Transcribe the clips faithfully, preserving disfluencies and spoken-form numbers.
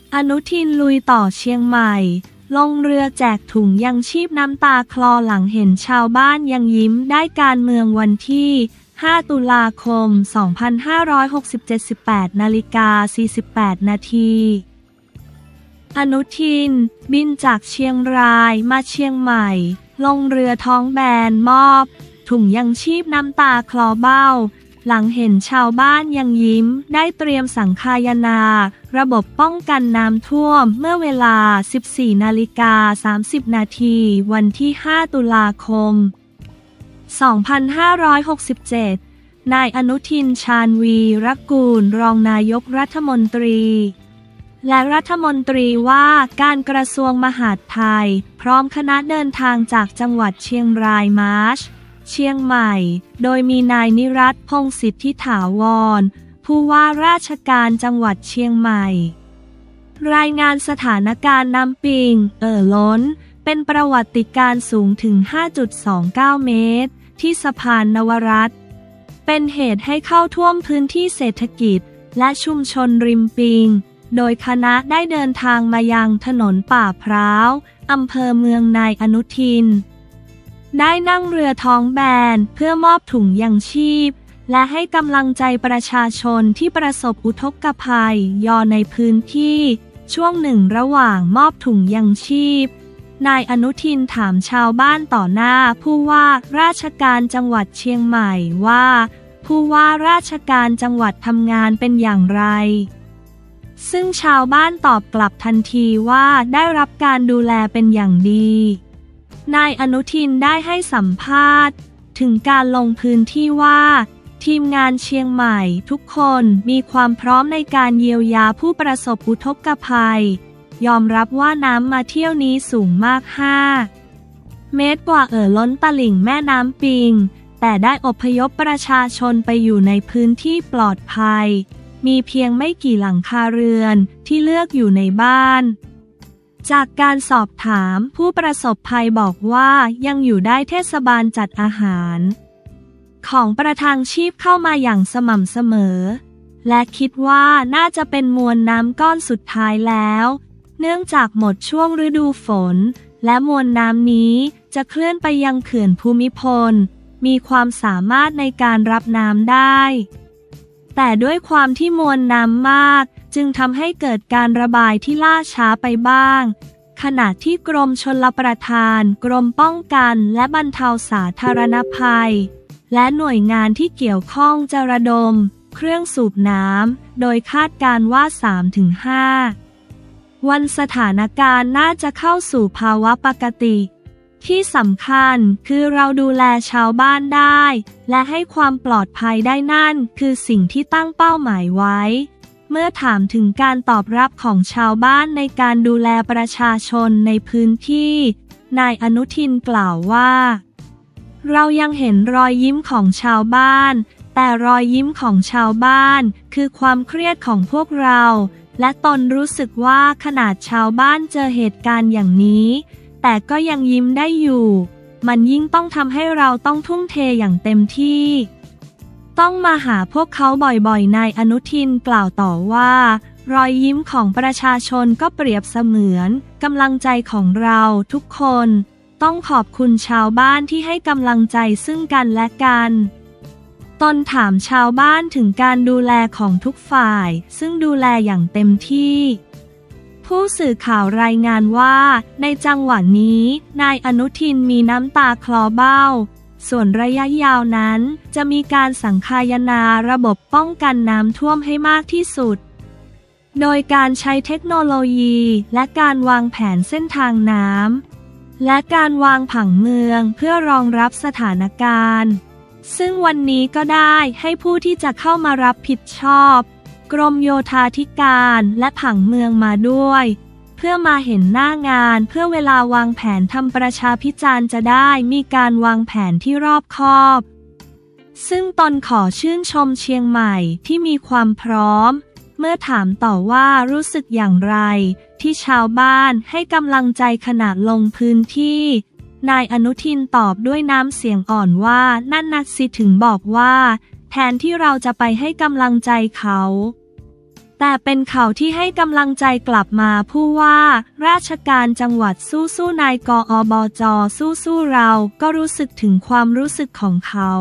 อนุทินลุยต่อเชียงใหม่ลงเรือแจกถุงยังชีพน้ำตาคลอหลังเห็นชาวบ้านยังยิ้มได้การเมืองวันที่ห้าตุลาคมสองพันห้าร้อยหกสิบเจ็ด สิบแปดนาฬิกาสี่สิบแปดนาทีอนุทินบินจากเชียงรายมาเชียงใหม่ลงเรือท้องแบนมอบถุงยังชีพน้ำตาคลอเบ้าหลังเห็นชาวบ้านยังยิ้มได้เตรียมสังคายนาระบบป้องกันน้ำท่วมเมื่อเวลา สิบสี่นาฬิกาสามสิบนาทีวันที่ห้าตุลาคมสองพันห้าร้อยหกสิบเจ็ดนายอนุทินชาญวีรกูลรองนายกรัฐมนตรีและรัฐมนตรีว่าการกระทรวงมหาดไทยพร้อมคณะเดินทางจากจังหวัดเชียงรายมาร์ชเชียงใหม่โดยมีนายนิรัตน์พงษ์สิทธิถาวรผู้ว่าราชการจังหวัดเชียงใหม่รายงานสถานการณ์น้ำปิงเอ่อล้นเป็นประวัติการณ์สูงถึง ห้าจุดสองเก้า เมตรที่สะพานนวรัตน์เป็นเหตุให้เข้าท่วมพื้นที่เศรษฐกิจและชุมชนริมปิงโดยคณะได้เดินทางมายังถนนป่าพร้าวอำเภอเมืองนายอนุทินได้นั่งเรือท้องแบนเพื่อมอบถุงยังชีพและให้กำลังใจประชาชนที่ประสบอุทกภัยยอในพื้นที่ช่วงหนึ่งระหว่างมอบถุงยังชีพนายอนุทินถามชาวบ้านต่อหน้าผู้ว่าราชการจังหวัดเชียงใหม่ว่าผู้ว่าราชการจังหวัดทำงานเป็นอย่างไรซึ่งชาวบ้านตอบกลับทันทีว่าได้รับการดูแลเป็นอย่างดีนายอนุทินได้ให้สัมภาษณ์ถึงการลงพื้นที่ว่าทีมงานเชียงใหม่ทุกคนมีความพร้อมในการเยียวยาผู้ประสบอุทกภัยยอมรับว่าน้ำมาเที่ยวนี้สูงมากห้าเมตรกว่าเอ่อล้นตลิ่งแม่น้ำปิงแต่ได้อพยพประชาชนไปอยู่ในพื้นที่ปลอดภัยมีเพียงไม่กี่หลังคาเรือนที่เลือกอยู่ในบ้านจากการสอบถามผู้ประสบภัยบอกว่ายังอยู่ได้เทศบาลจัดอาหารของประทังชีพเข้ามาอย่างสม่ำเสมอและคิดว่าน่าจะเป็นมวลน้ำก้อนสุดท้ายแล้วเนื่องจากหมดช่วงฤดูฝนและมวลน้ำนี้จะเคลื่อนไปยังเขื่อนภูมิพลมีความสามารถในการรับน้ำได้แต่ด้วยความที่มวลน้ำมากจึงทำให้เกิดการระบายที่ล่าช้าไปบ้างขณะที่กรมชลประทานกรมป้องกันและบรรเทาสาธารณภัยและหน่วยงานที่เกี่ยวข้องจะระดมเครื่องสูบน้ำโดยคาดการณ์ว่า สามถึงห้า วันสถานการณ์น่าจะเข้าสู่ภาวะปกติที่สำคัญคือเราดูแลชาวบ้านได้และให้ความปลอดภัยได้นั่นคือสิ่งที่ตั้งเป้าหมายไว้เมื่อถามถึงการตอบรับของชาวบ้านในการดูแลประชาชนในพื้นที่นายอนุทินกล่าวว่าเรายังเห็นรอยยิ้มของชาวบ้านแต่รอยยิ้มของชาวบ้านคือความเครียดของพวกเราและตนรู้สึกว่าขนาดชาวบ้านเจอเหตุการณ์อย่างนี้แต่ก็ยังยิ้มได้อยู่มันยิ่งต้องทำให้เราต้องทุ่มเทอย่างเต็มที่ต้องมาหาพวกเขาบ่อยๆนายอนุทินกล่าวต่อว่ารอยยิ้มของประชาชนก็เปรียบเสมือนกำลังใจของเราทุกคนต้องขอบคุณชาวบ้านที่ให้กำลังใจซึ่งกันและกันตนถามชาวบ้านถึงการดูแลของทุกฝ่ายซึ่งดูแลอย่างเต็มที่ผู้สื่อข่าวรายงานว่าในจังหวะนี้นายอนุทินมีน้ำตาคลอเบ้าส่วนระยะยาวนั้นจะมีการสังคายนาระบบป้องกันน้ำท่วมให้มากที่สุดโดยการใช้เทคโนโลยีและการวางแผนเส้นทางน้ำและการวางผังเมืองเพื่อรองรับสถานการณ์ซึ่งวันนี้ก็ได้ให้ผู้ที่จะเข้ามารับผิดชอบกรมโยธาธิการและผังเมืองมาด้วยเพื่อมาเห็นหน้างานเพื่อเวลาวางแผนทำประชาพิจารณ์จะได้มีการวางแผนที่รอบคอบซึ่งตนขอชื่นชมเชียงใหม่ที่มีความพร้อมเมื่อถามต่อว่ารู้สึกอย่างไรที่ชาวบ้านให้กำลังใจขณะลงพื้นที่นายอนุทินตอบด้วยน้ำเสียงอ่อนว่านั่นนักสิถึงบอกว่าแทนที่เราจะไปให้กำลังใจเขาแต่เป็นเขาที่ให้กำลังใจกลับมาผู้ว่าราชการจังหวัดสู้ๆนายกอบจสู้ๆเราก็รู้สึกถึงความรู้สึกของเขา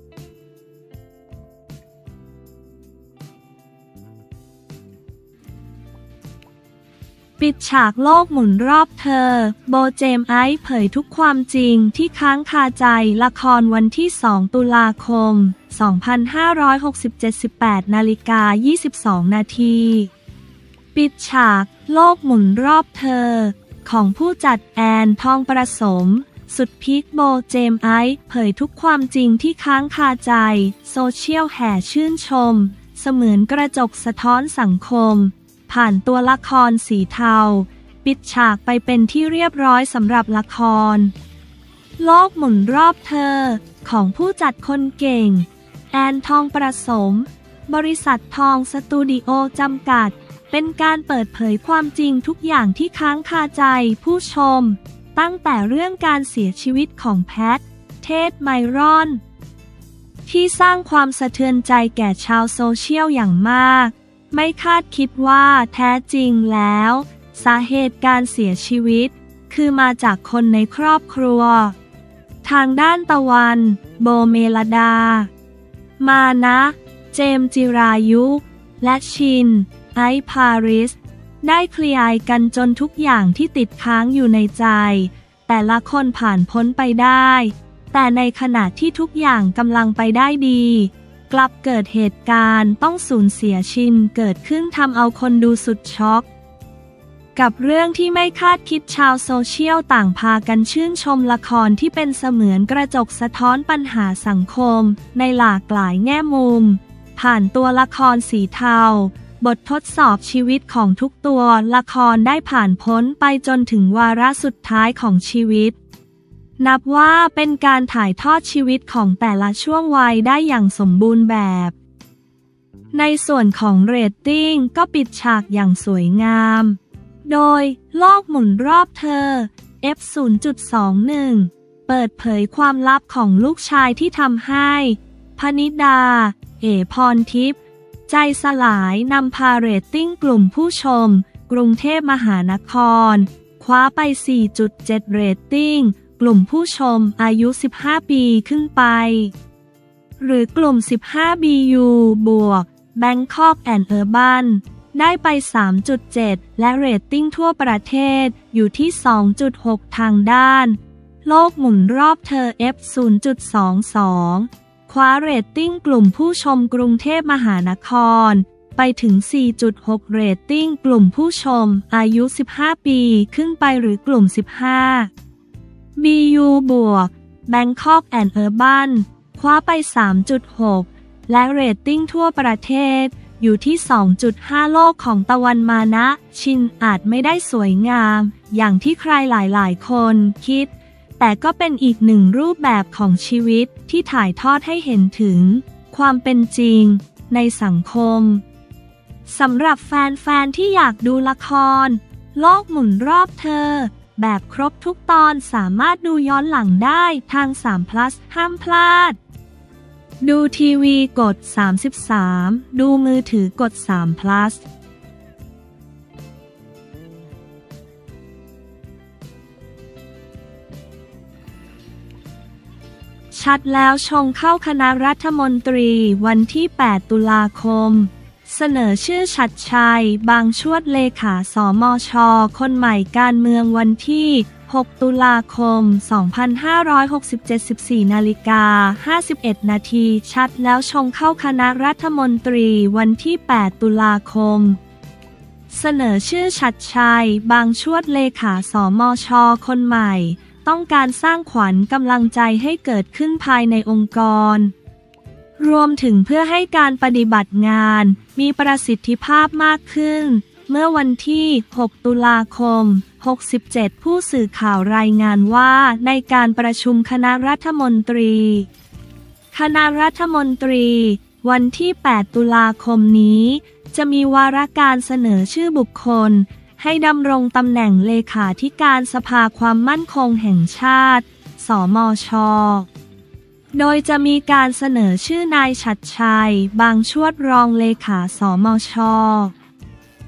ปิดฉากโลกหมุนรอบเธอโบเจมไอซ์เผยทุกความจริงที่ค้างคาใจละครวันที่สองตุลาคมสองพันห้าร้อยหกสิบเจ็ด สิบแปดนาฬิกายี่สิบสองนาทีปิดฉากโลกหมุนรอบเธอของผู้จัดแอนทองประสมสุดพีคโบเจมไอซ์เผยทุกความจริงที่ค้างคาใจโซเชียลแห่ชื่นชมเสมือนกระจกสะท้อนสังคมผ่านตัวละครสีเทาปิดฉากไปเป็นที่เรียบร้อยสำหรับละครโลกหมุนรอบเธอของผู้จัดคนเก่งแอนทองประสมบริษัททองสตูดิโอจำกัดเป็นการเปิดเผยความจริงทุกอย่างที่ค้างคาใจผู้ชมตั้งแต่เรื่องการเสียชีวิตของแพทเทศไมรอนที่สร้างความสะเทือนใจแก่ชาวโซเชียลอย่างมากไม่คาดคิดว่าแท้จริงแล้วสาเหตุการเสียชีวิตคือมาจากคนในครอบครัวทางด้านตะวันโบเมลดามานะเจมส์จิรายุและชินไอซ์พาริสได้เคลียร์กันจนทุกอย่างที่ติดค้างอยู่ในใจแต่ละคนผ่านพ้นไปได้แต่ในขณะที่ทุกอย่างกำลังไปได้ดีกลับเกิดเหตุการณ์ต้องสูญเสียชินเกิดขึ้นทำเอาคนดูสุดช็อกกับเรื่องที่ไม่คาดคิดชาวโซเชียลต่างพากันชื่นชมละครที่เป็นเสมือนกระจกสะท้อนปัญหาสังคมในหลากหลายแง่มุมผ่านตัวละครสีเทาบททดสอบชีวิตของทุกตัวละครได้ผ่านพ้นไปจนถึงวาระสุดท้ายของชีวิตนับว่าเป็นการถ่ายทอดชีวิตของแต่ละช่วงวัยได้อย่างสมบูรณ์แบบในส่วนของเรตติ้งก็ปิดฉากอย่างสวยงามโดยโลกหมุนรอบเธอ เอฟ ศูนย์จุดสองหนึ่ง เปิดเผยความลับของลูกชายที่ทำให้พนิดา เอ๋พรทิพย์ใจสลายนำพาเรตติ้งกลุ่มผู้ชมกรุงเทพมหานครคว้าไป สี่จุดเจ็ด เรตติ้งกลุ่มผู้ชมอายุ สิบห้า ปีขึ้นไปหรือกลุ่ม สิบห้า บี ยู บวก Bangkok and Urban ได้ไป สามจุดเจ็ด และเรตติ้งทั่วประเทศอยู่ที่ สองจุดหก ทางด้านโลกหมุนรอบเธอ เอฟ ศูนย์จุดสองสอง คว้าเรตติ้งกลุ่มผู้ชมกรุงเทพมหานครไปถึง สี่จุดหก เรตติ้งกลุ่มผู้ชมอายุ สิบห้า ปีขึ้นไปหรือกลุ่ม สิบห้าบี ยู บวก Bangkok and Urban คว้าไป สามจุดหก และเรตติ้งทั่วประเทศอยู่ที่ สองจุดห้า โลกของตะวันมานะชินอาจไม่ได้สวยงามอย่างที่ใครหลายๆคนคิดแต่ก็เป็นอีกหนึ่งรูปแบบของชีวิตที่ถ่ายทอดให้เห็นถึงความเป็นจริงในสังคมสำหรับแฟนๆที่อยากดูละครโลกหมุนรอบเธอแบบครบทุกตอนสามารถดูย้อนหลังได้ทาง สาม plus ห้ามพลาดดูทีวีกดสามสิบสามดูมือถือกด สาม plus ชัดแล้วชงเข้าคณะรัฐมนตรีวันที่ แปด ตุลาคมเสนอชื่อชัดชัยบางชวดเลขาสมช.คนใหม่การเมืองวันที่ หก ตุลาคม สองพันห้าร้อยหกสิบเจ็ด สิบสี่ นาฬิกา ห้าสิบเอ็ด นาทีชัดแล้วชงเข้าคณะรัฐมนตรีวันที่ แปด ตุลาคมเสนอชื่อชัดชัยบางชวดเลขาสมช.คนใหม่ต้องการสร้างขวัญกำลังใจให้เกิดขึ้นภายในองค์กรรวมถึงเพื่อให้การปฏิบัติงานมีประสิทธิภาพมากขึ้นเมื่อวันที่ หก ตุลาคม หกสิบเจ็ด ผู้สื่อข่าวรายงานว่าในการประชุมคณะรัฐมนตรีคณะรัฐมนตรีวันที่ แปด ตุลาคมนี้จะมีวาระการเสนอชื่อบุคคลให้ดำรงตำแหน่งเลขาธิการสภาความมั่นคงแห่งชาติสมช.โดยจะมีการเสนอชื่อนายชัดชัยบางชวดรองเลขาสมช.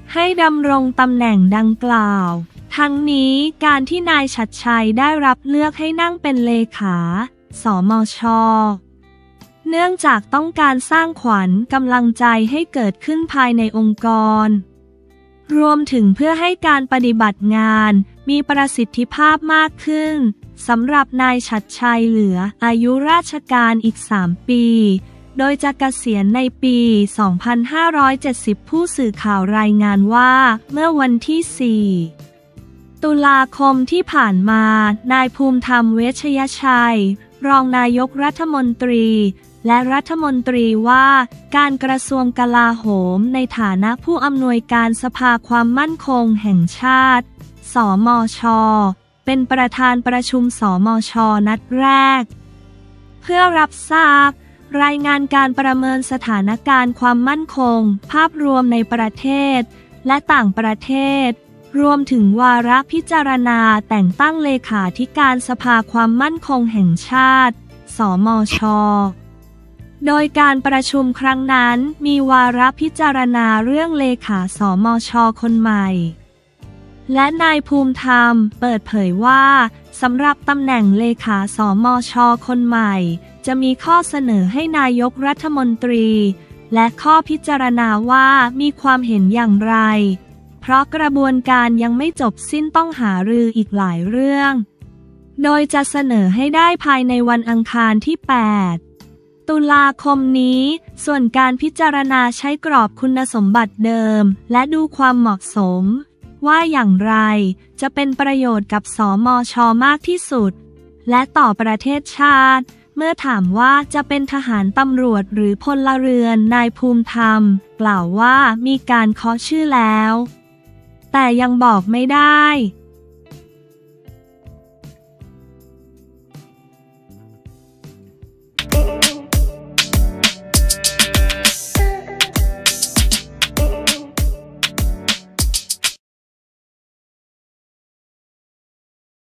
ให้ดำรงตำแหน่งดังกล่าวทั้งนี้การที่นายฉัตรชัยได้รับเลือกให้นั่งเป็นเลขา สมช.เนื่องจากต้องการสร้างขวัญกำลังใจให้เกิดขึ้นภายในองค์กรรวมถึงเพื่อให้การปฏิบัติงานมีประสิทธิภาพมากขึ้นสำหรับนายฉัตรชัยเหลืออายุราชการอีกสามปีโดยจะเกษียณในปี สองพันห้าร้อยเจ็ดสิบ ผู้สื่อข่าวรายงานว่าเมื่อวันที่ สี่ตุลาคมที่ผ่านมานายภูมิธรรมเวชยชัยรองนายกรัฐมนตรีและรัฐมนตรีว่าการกระทรวงกลาโหมในฐานะผู้อำนวยการสภาความมั่นคงแห่งชาติสมช.เป็นประธานประชุมสมช.นัดแรกเพื่อรับทราบรายงานการประเมินสถานการณ์ความมั่นคงภาพรวมในประเทศและต่างประเทศรวมถึงวาระพิจารณาแต่งตั้งเลขาธิการสภาความมั่นคงแห่งชาติสมช.โดยการประชุมครั้งนั้นมีวาระพิจารณาเรื่องเลขาสมช.คนใหม่และนายภูมิธรรมเปิดเผยว่าสำหรับตำแหน่งเลขาสมช.คนใหม่จะมีข้อเสนอให้นายกรัฐมนตรีและข้อพิจารณาว่ามีความเห็นอย่างไรเพราะกระบวนการยังไม่จบสิ้นต้องหารืออีกหลายเรื่องโดยจะเสนอให้ได้ภายในวันอังคารที่ แปดตุลาคมนี้ส่วนการพิจารณาใช้กรอบคุณสมบัติเดิมและดูความเหมาะสมว่าอย่างไรจะเป็นประโยชน์กับสมช.มากที่สุดและต่อประเทศชาติเมื่อถามว่าจะเป็นทหารตำรวจหรือพลเรือนนายภูมิธรรมกล่าวว่ามีการเคาะชื่อแล้วแต่ยังบอกไม่ได้